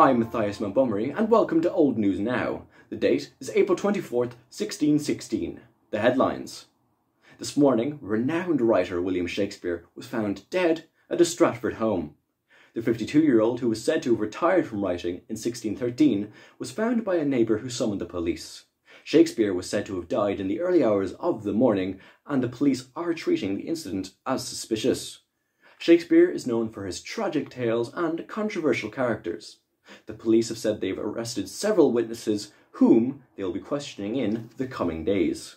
I'm Matthias Montgomery, and welcome to Old News Now. The date is April 24th, 1616. The headlines. This morning, renowned writer William Shakespeare was found dead at his Stratford home. The 52-year-old, who was said to have retired from writing in 1613, was found by a neighbour who summoned the police. Shakespeare was said to have died in the early hours of the morning, and the police are treating the incident as suspicious. Shakespeare is known for his tragic tales and controversial characters. The police have said they've arrested several witnesses whom they will be questioning in the coming days.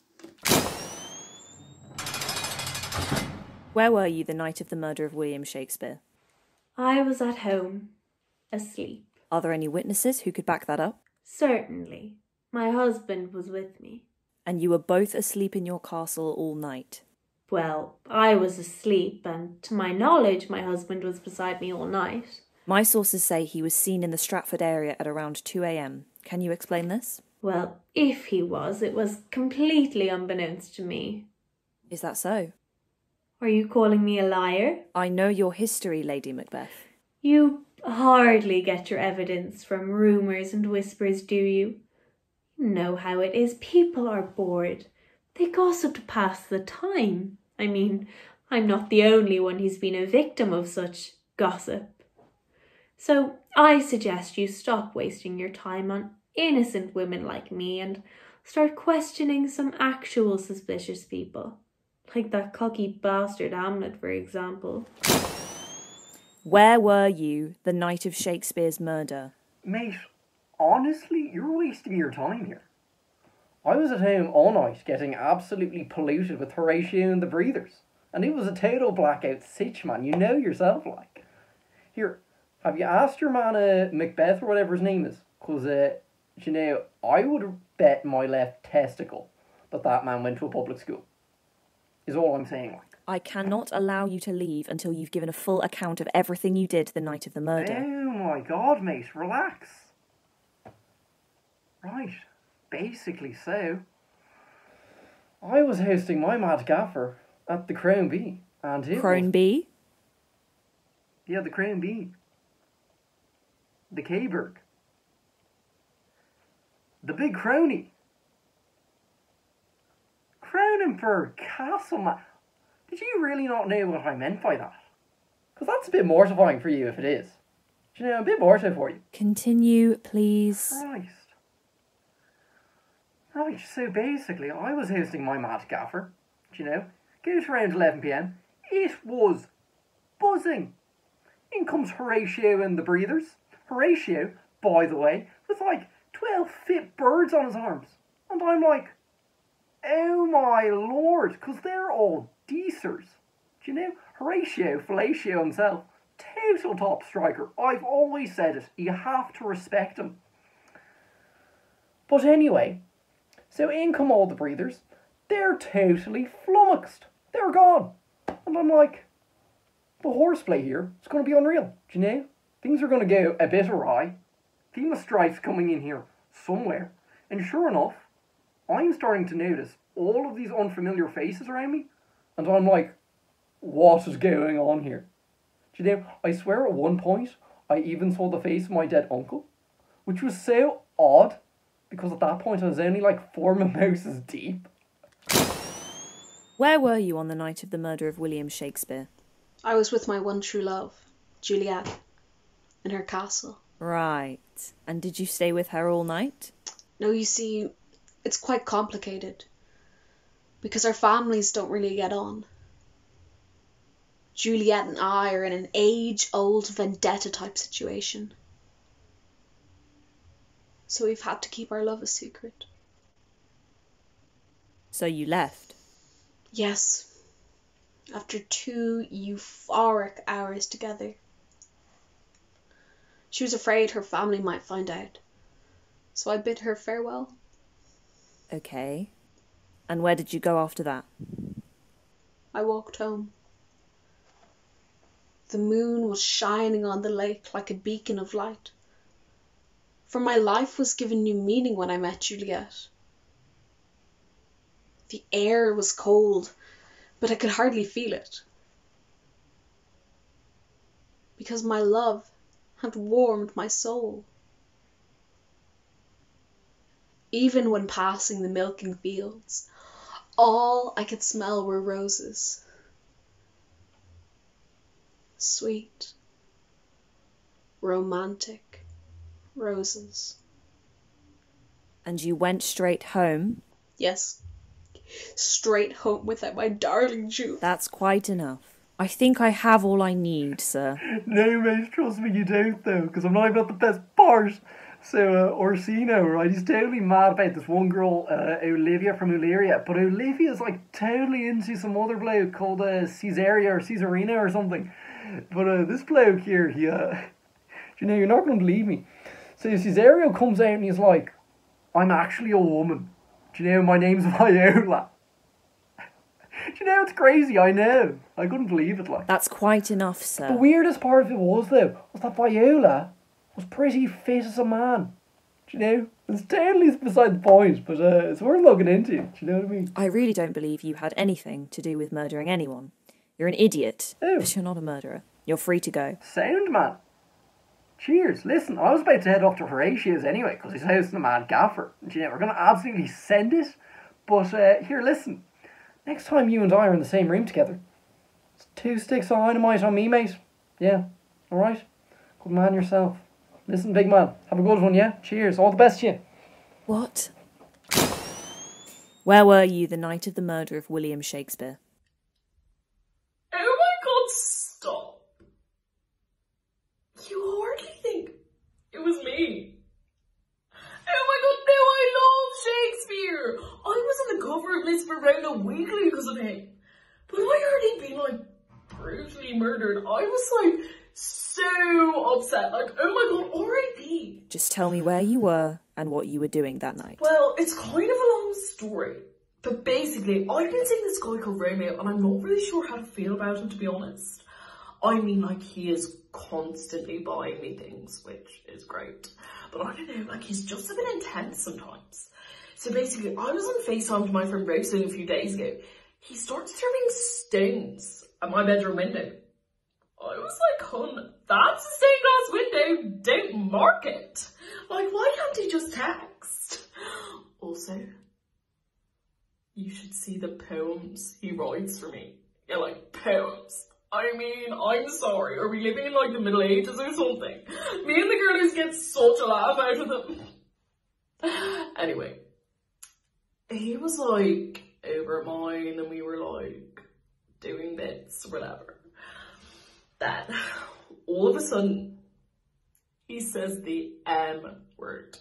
Where were you the night of the murder of William Shakespeare? I was at home, asleep. Are there any witnesses who could back that up? Certainly. My husband was with me. And you were both asleep in your castle all night? Well, I was asleep, and to my knowledge, my husband was beside me all night. My sources say he was seen in the Stratford area at around 2 a.m. Can you explain this? Well, if he was, it was completely unbeknownst to me. Is that so? Are you calling me a liar? I know your history, Lady Macbeth. You hardly get your evidence from rumours and whispers, do you? You know how it is. People are bored. They gossip to pass the time. I mean, I'm not the only one who's been a victim of such gossip. So I suggest you stop wasting your time on innocent women like me and start questioning some actual suspicious people. Like that cocky bastard Hamlet, for example. Where were you the night of Shakespeare's murder? Mate, honestly, you're wasting your time here. I was at home all night getting absolutely polluted with Horatio and the Breathers. And it was a total blackout sitch, man. You know yourself, like. Here, have you asked your man Macbeth or whatever his name is? Because, you know, I would have bet my left testicle that man went to a public school. Is all I'm saying, like. I cannot allow you to leave until you've given a full account of everything you did the night of the murder. Oh my god, mate, relax. Right, basically so. I was hosting my mad gaffer at the Crown Bee, and it Crown Bee? Yeah, the Crown Bee. The Kayberg. The big crony. Cronenberg Castle, man. Did you really not know what I meant by that? Because that's a bit mortifying for you if it is. Do you know, a bit mortifying for you. Continue, please. Christ. Right, so basically, I was hosting my mad gaffer. Do you know? Goes around 11 p.m. It was buzzing. In comes Horatio and the Breathers. Horatio, by the way, with like 12 fit birds on his arms. And I'm like, oh my lord, because they're all decers. Do you know? Horatio, Fellatio himself, total top striker. I've always said it. You have to respect him. But anyway, so in come all the Breathers. They're totally flummoxed. They're gone. And I'm like, the horseplay here is going to be unreal. Do you know? Things are going to go a bit awry. Theme strife's coming in here somewhere. And sure enough, I'm starting to notice all of these unfamiliar faces around me. And I'm like, what is going on here? Do you know, I swear at one point, I even saw the face of my dead uncle. Which was so odd, because at that point I was only like 4 mimosas deep. Where were you on the night of the murder of William Shakespeare? I was with my one true love, Juliet, in her castle. Right. And did you stay with her all night? No, you see, it's quite complicated. Because our families don't really get on. Juliet and I are in an age-old vendetta type situation. So we've had to keep our love a secret. So you left? Yes. After 2 euphoric hours together. She was afraid her family might find out. So I bid her farewell. Okay. And where did you go after that? I walked home. The moon was shining on the lake like a beacon of light. For my life was given new meaning when I met Juliet. The air was cold, but I could hardly feel it. Because my love and warmed my soul. Even when passing the milking fields, all I could smell were roses. Sweet, romantic roses. And you went straight home? Yes, straight home without my darling Julie. That's quite enough. I think I have all I need, sir. No, mate, trust me, you don't, though, because I'm not about the best part. So, Orsino, right, he's totally mad about this one girl, Olivia from Illyria, but Olivia's, like, totally into some other bloke called Caesarea or Caesarina or something. But this bloke here, he, you know, you're not going to believe me. So Caesario comes out and he's like, I'm actually a woman. Do you know, my name's Viola. Do you know, it's crazy, I know. I couldn't believe it, like. That's quite enough, sir. The weirdest part of it was, though, was that Viola was pretty fit as a man. Do you know? It's totally beside the point, but it's worth looking into. Do you know what I mean? I really don't believe you had anything to do with murdering anyone. You're an idiot. Oh. But you're not a murderer. You're free to go. Sound, man. Cheers. Listen, I was about to head off to Horatio's anyway, because he's hosting a mad gaffer. And, you know, we're going to absolutely send it. But here, listen. Next time you and I are in the same room together, it's 2 sticks of dynamite on me, mate. Yeah, alright? Good man yourself. Listen, big man, have a good one, yeah? Cheers, all the best to you. What? Where were you the night of the murder of William Shakespeare? Oh my god, stop. You hardly think it was me. Oh my god, no, I love Shakespeare. I was on the cover of Miss Bhraonáin Weekly because of him. But I heard he'd been, like, brutally murdered. I was, like, so upset. Like, oh my god, R.I.P. Just tell me where you were and what you were doing that night. Well, it's kind of a long story. But basically, I've been seeing this guy called Romeo, and I'm not really sure how to feel about him, to be honest. I mean, like, he is constantly buying me things, which is great. But I don't know, like, he's just a bit intense sometimes. So basically, I was on FaceTime with my friend Roisín a few days ago. He starts throwing stones at my bedroom window. I was like, hon, that's a stained glass window, don't mark it. Like, why can't he just text? Also, you should see the poems he writes for me. Yeah, like, poems. I mean, I'm sorry, are we living in, like, the Middle Ages or something? Me and the girlies get such a laugh out of them. Anyway, he was, like, over at mine, and we were, like, doing bits, whatever. Then, all of a sudden, he says the M word.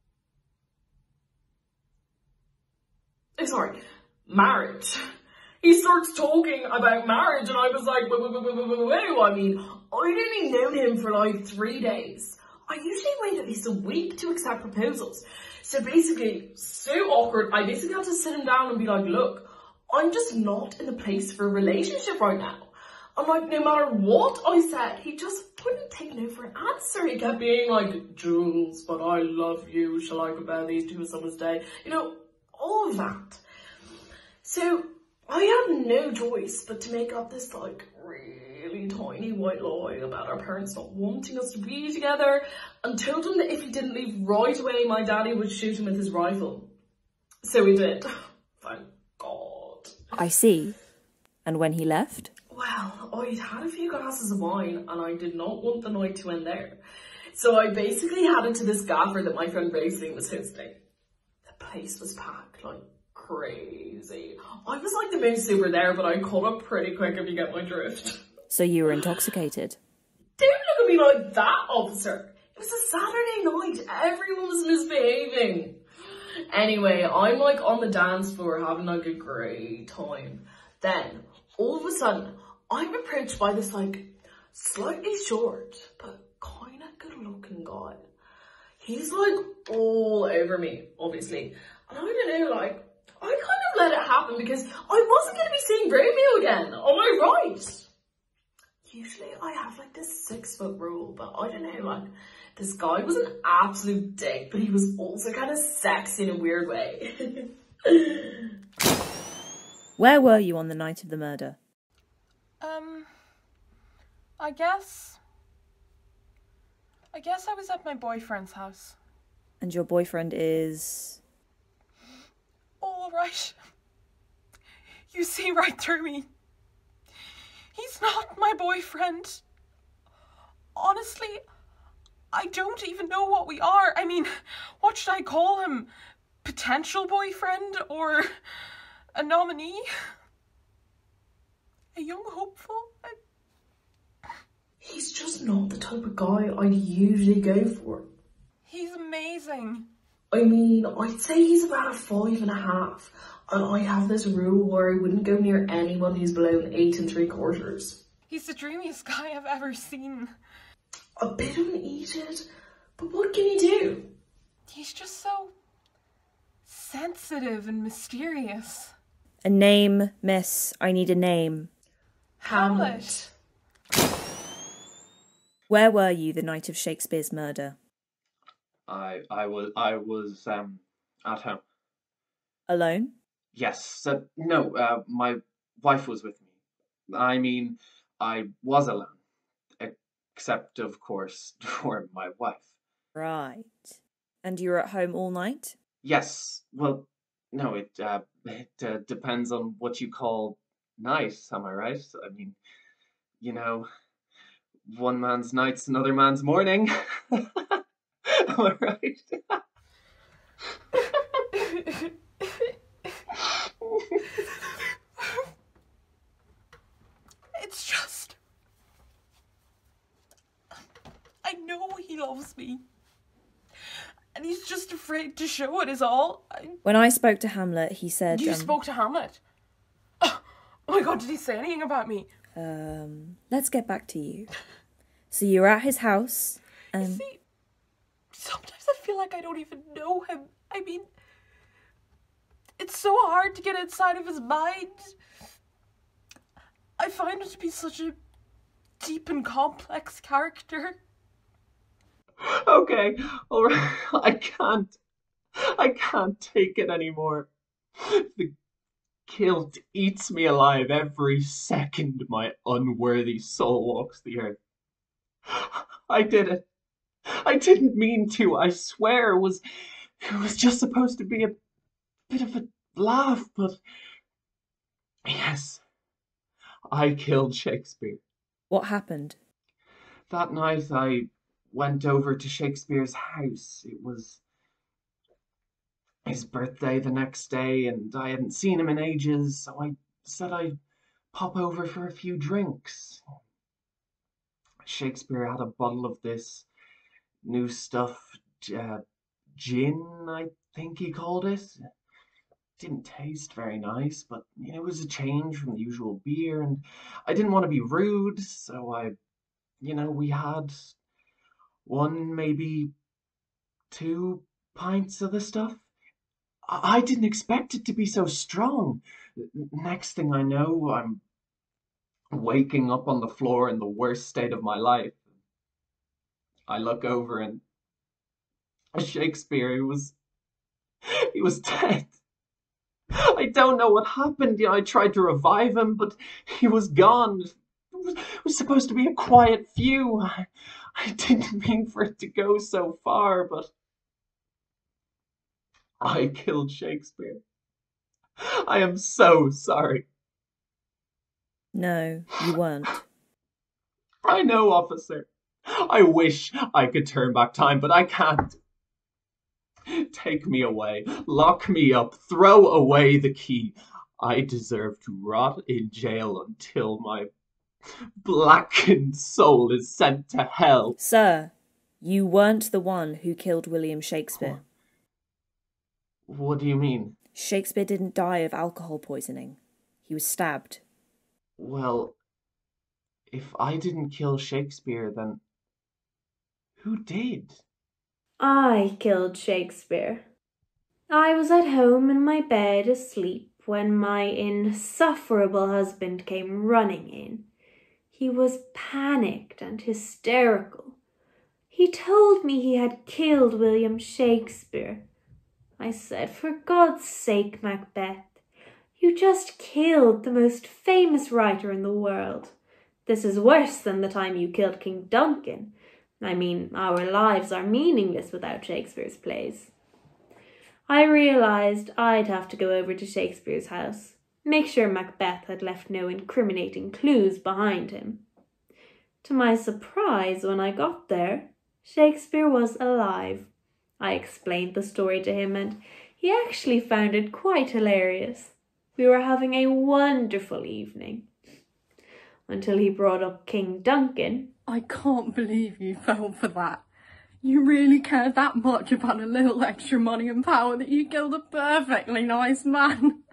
Oh, sorry, marriage. He starts talking about marriage, and I was like, whoa, I mean, I'd only known him for like 3 days. I usually wait at least a week to accept proposals. So basically, so awkward, I basically had to sit him down and be like, look, I'm just not in the place for a relationship right now. And like, no matter what I said, he just wouldn't take no for an answer. He kept being like, Jules, but I love you, shall I compare these to a summer's day? You know, all of that. So I had no choice but to make up this like really tiny white lie about our parents not wanting us to be together, and told him that if he didn't leave right away, my daddy would shoot him with his rifle. So he did. Thank God. I see. And when he left? Well, I'd had a few glasses of wine and I did not want the night to end there. So I basically headed to this gaffer that my friend Roisín was hosting. The place was packed like crazy. I was like the most sober there, but I caught up pretty quick, if you get my drift. So you were intoxicated? Don't look at me like that, officer. It was a Saturday night. Everyone was misbehaving. Anyway, I'm like on the dance floor having like a great time. Then, all of a sudden, I'm approached by this like slightly short but kind of good looking guy. He's like all over me, obviously. And I don't know, like, I kind of let it happen because I wasn't going to be seeing Romeo again. Am I right? Usually I have like this 6 foot rule, but I don't know, like, this guy was an absolute dick, but he was also kind of sexy in a weird way. Where were you on the night of the murder? I guess I guess I was at my boyfriend's house. And your boyfriend is... All right. You see right through me. He's not my boyfriend. Honestly, I don't even know what we are. I mean, what should I call him? Potential boyfriend or a nominee? A young hopeful? He's just not the type of guy I'd usually go for. He's amazing. I mean, I'd say he's about a 5.5, and I have this rule where I wouldn't go near anyone who's below an 8 3/4. He's the dreamiest guy I've ever seen. A bit unneated, but what can you do? He's just so sensitive and mysterious. A name, miss. I need a name. Hamlet. Where were you the night of Shakespeare's murder? I was at home. Alone? Yes. No, my wife was with me. I mean, I was alone. Except, of course, for my wife. Right. And you were at home all night? Yes. Well, no, it depends on what you call nice, am I right? I mean, you know, one man's night's another man's morning. Am I right? It's just... I know he loves me. And he's just afraid to show it is all. When I spoke to Hamlet, he said... You spoke to Hamlet? Oh my god, did he say anything about me? Let's get back to you. So you were at his house, and... You see, sometimes I feel like I don't even know him. I mean, it's so hard to get inside of his mind. I find him to be such a deep and complex character. Okay, alright, I can't take it anymore. The guilt eats me alive every second my unworthy soul walks the earth. I did it. I didn't mean to, I swear. It was just supposed to be a bit of a laugh, but... Yes, I killed Shakespeare. What happened? That night I went over to Shakespeare's house. It was his birthday the next day, and I hadn't seen him in ages, so I said I'd pop over for a few drinks. Shakespeare had a bottle of this new stuff, gin, I think he called it. Didn't taste very nice, but it was a change from the usual beer, and I didn't want to be rude, so we had one, maybe 2 pints of the stuff. I didn't expect it to be so strong. Next thing I know, I'm waking up on the floor in the worst state of my life. I look over and Shakespeare, he was dead. I don't know what happened. I tried to revive him, but he was gone. It was supposed to be a quiet few. I didn't mean for it to go so far, but I killed Shakespeare. I am so sorry. No, you weren't. I know, officer. I wish I could turn back time, but I can't. Take me away, lock me up, throw away the key. I deserve to rot in jail until my blackened soul is sent to hell. Sir, you weren't the one who killed William Shakespeare. What do you mean? Shakespeare didn't die of alcohol poisoning. He was stabbed. Well, if I didn't kill Shakespeare, then who did? I killed Shakespeare. I was at home in my bed asleep when my insufferable husband came running in. He was panicked and hysterical. He told me he had killed William Shakespeare. I said, "For God's sake, Macbeth, you just killed the most famous writer in the world. This is worse than the time you killed King Duncan. I mean, our lives are meaningless without Shakespeare's plays. I realised I'd have to go over to Shakespeare's house, make sure Macbeth had left no incriminating clues behind him. To my surprise, when I got there, Shakespeare was alive. I explained the story to him and he actually found it quite hilarious. We were having a wonderful evening. Until he brought up King Duncan. I can't believe you fell for that. You really cared that much about a little extra money and power that you killed a perfectly nice man.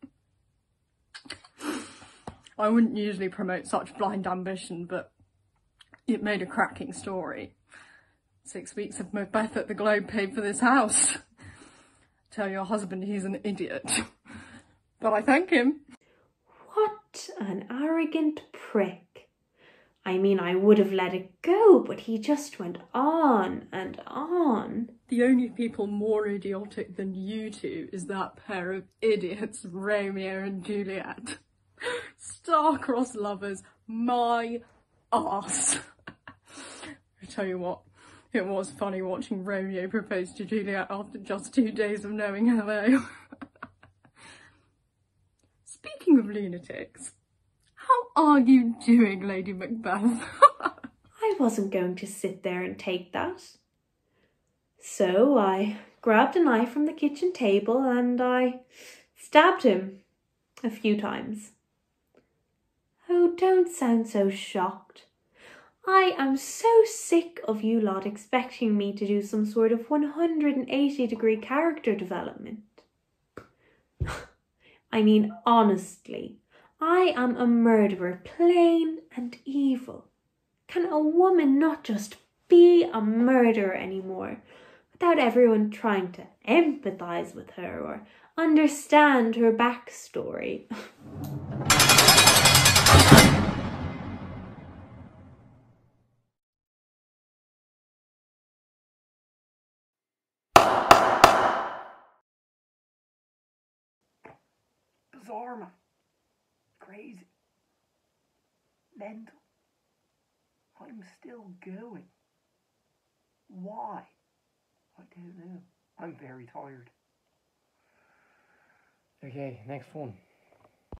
I wouldn't usually promote such blind ambition, but it made a cracking story. 6 weeks of Macbeth at the Globe paid for this house. Tell your husband he's an idiot. But I thank him. What an arrogant prick. I mean, I would have let it go, but he just went on and on. The only people more idiotic than you two is that pair of idiots, Romeo and Juliet. Star-crossed lovers, my arse. I tell you what, it was funny watching Romeo propose to Juliet after just 2 days of knowing her though. Speaking of lunatics, how are you doing, Lady Macbeth? I wasn't going to sit there and take that. So I grabbed a knife from the kitchen table and I stabbed him a few times. Oh, don't sound so shocked. I am so sick of you lot expecting me to do some sort of 180-degree character development. I mean, honestly, I am a murderer, plain and evil. Can a woman not just be a murderer anymore, without everyone trying to empathise with her or understand her backstory? Bizarre, man. Crazy. Mental. I'm still going. Why? I don't know. I'm very tired. Okay, next one.